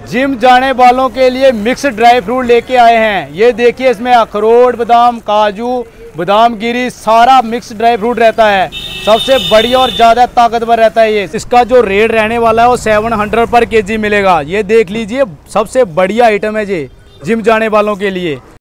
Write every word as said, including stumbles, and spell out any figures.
Gym जाने वालों के लिए मिक्स ड्राई फ्रूट लेके आए हैं। ये देखिए, इसमें अखरोट, बादाम, काजू, बादाम गिरी, सारा मिक्स ड्राई फ्रूट रहता है। सबसे बढ़िया और ज़्यादा ताकतवर रहता है ये। इसका जो रेट रहने वाला है वो सेवन हंड्रेड पर केजी मिलेगा। ये देख लीजिए, सबसे बढ़िया आइटम है ये जिम जाने वालों के लिए।